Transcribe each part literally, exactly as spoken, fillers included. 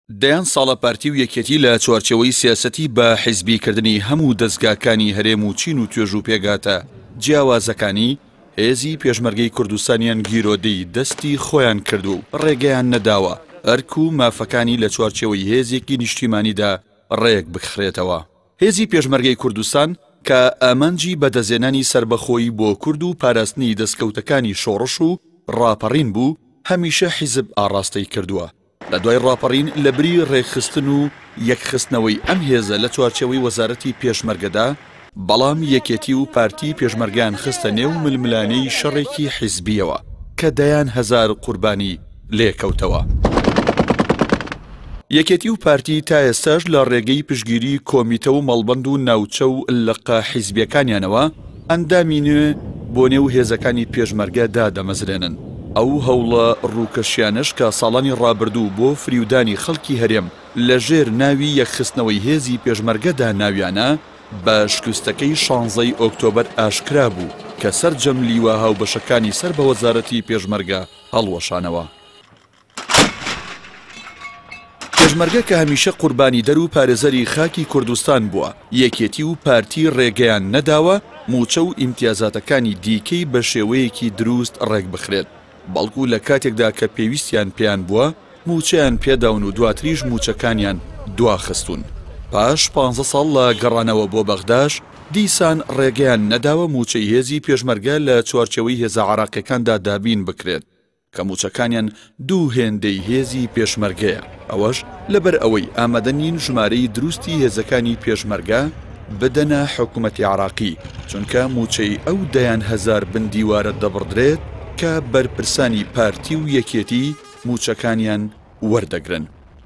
دەیان ساڵە پارتی و یەکێتی لە چوارچێوەی سیاسەتی بە حیزبیکردنی هەموو دەستگاکانی هەرێم و چین و توێژ و پێگاتە جیاوازەکانی هێزی پێشمەرگەی کوردستانیان گیرۆدەی دەستی خۆیان کردو و ڕێگەیان نەداوە ئەرک و مافەکانی لە چوارچێوەی هێزێکی نیشتیمانیدا ڕێک بخرێتەوە. هێزی پێشمەرگەی کوردستان کە ئامانجی بەدەزێنانی سربەخۆیی بۆ کورد و پاراستنی دەستکەوتەکانی شۆڕش و ڕاپەڕین بوو هەمیشە حیزب ئاڕاستەی کردووە. لە دوای ڕاپەڕین لە بری ڕێکخستن و یەکخستنەوەی ئەم هێزە لە چوارچێوەی وەزارەتی پێشمەرگەدا بەڵام یەکێتی و پارتی پێشمەرگیان خستە نێو ململانەی شەڕێکی حیزبیەوە کە دەیان هەزار قوربانی لێکەوتەوە. یەکێتی و پارتی تا ئێستاش لە ڕێگەی پشگیری کۆمیتە و مەڵبەند و ناوچە و لەقا حیزبیەکانیانەوە ئەندامی نوێ بۆ نێو هێزەکانی پێشمەرگەدا دەمەزرێنن. ئەو هەوڵە ڕووکەشیانش کە ساڵانی ڕابردوو بۆ فریودانی خەڵکی هەرێم لە ژێر ناوی یەکخستنەوەی هێزی پێشمەرگەدا ناویانە بە شکستەکەی شانزەی ئۆکتۆبەر ئاشکرا بوو کە سەرجەم لیوە هاوبەشەکانی سەر بە وەزارەتی پێشمەرگە هەڵوەشانەوە. پێشمەرگە کە هەمیشە قوربانی دەر و پارێزەری خاکی کوردستان بووە، یەکێتی و پارتی ڕێگەیان نەداوە موچە و ئیمتیازاتەکانی دیکەی بە شێوەیەکی دروست ڕێک بخرێت، بەڵکو لە کاتێکدا کە پێویستیان پێیان بووە موچەیان پێداون و دواتریش موچەکانیان دواخستون. پاش پانزە ساڵ لە گەڕانەوە بۆ بەغداش دیسان ڕێگەیان نەداوە موچەی هێزی پێشمەرگە لە چوارچێوەی هێزە عراقیەکاندا دابین بکرێت کە موچەکانیان دوو هێندەی هێزی پێشمەرگەیە. ئەوەش لەبەر ئەوەی ئامادە نین ژمارەی دروستی هێزەکانی پێشمەرگە بدەنە حکوومەتی عراقی، چونکە موچەی ئەو دەیان هەزار بندیوارە دەبڕدرێت کە بەرپرسانی پارتی و یەکێتی موچەکانیان وەردەگرن.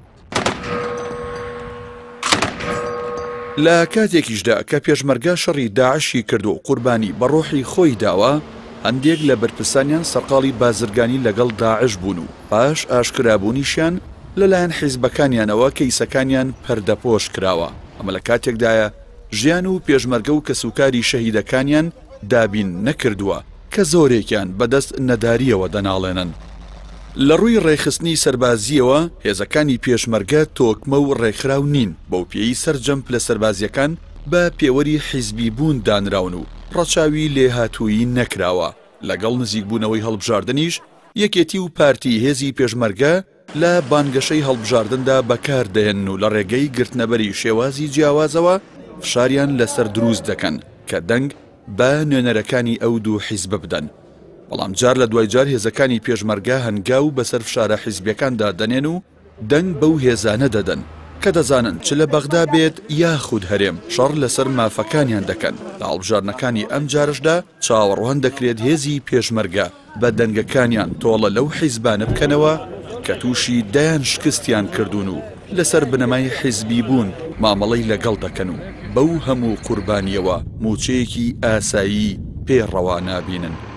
لە کاتێکیشدا کە پێشمەرگە شەڕی داعشی کرد و قوربانی بە ڕۆحی خۆی داوە، هەندێک لە بەرپرسانیان سەرقاڵی بازرگانی لەگەڵ داعش بوون و پاش ئاشکرابوونیشیان لەلایەن حیزبەکانیانەوە کەیسەکانیان پەردەپۆش کراوە. ئەمە لە کاتێکدایە ژیان و پێشمەرگە و کەسوکاری شەهیدەکانیان دابین نەکردووە کە زۆرێکیان بەدەست نەداریەوە دەناڵێنن. لە ڕووی ڕێخستنی سەربازیەوە هێزەکانی پێشمەرگە تۆکمە و ڕێکخراو نین، بەو پێی سەرجەم لە سەربازیەکان بە پێوەری حیزبی بوون دانراون و ڕەچاوی لێهاتوویی نەکراوە. لەگەڵ نزیکبوونەوەی هەڵبژاردنیش یەکێتی و پارتی هێزی پێشمەرگە لە بانگەشەی هەڵبژاردندا بەکاردەهێن و لە ڕێگەی گرتنەبەری شێوازی جیاوازەوە فشاریان لەسەر دروست دەکەن کە دەنگ بە نوێنەرەکانی ئەو دوو حیزبە بدەن. بەڵام جار لە دوای جار هێزەکانی پێشمەرگە هەنگاو بەسەر فشارە حیزبیەکاندا دەنێن و دەنگ بەو هێزانە دەدەن کە دەزانن چ لە بەغدا بێت یاخود هەرێم شەڕ لەسەر مافەکانیان دەکەن. لە هەڵبژارنەکانی ئەم جارشدا چاوەڕوان دەکرێت هێزی پێشمەرگە بە دەنگەکانیان تۆڵە لەو حیزبانە بکەنەوە کە تووشی دایان شکستیان کردوون و لەسەر بنەمای حیزبی بوون مامەڵەی لەگەڵ دەکەن و بەو هەموو قوربانیەوە موچەیەکی ئاسایی پێڕەوا نابینن.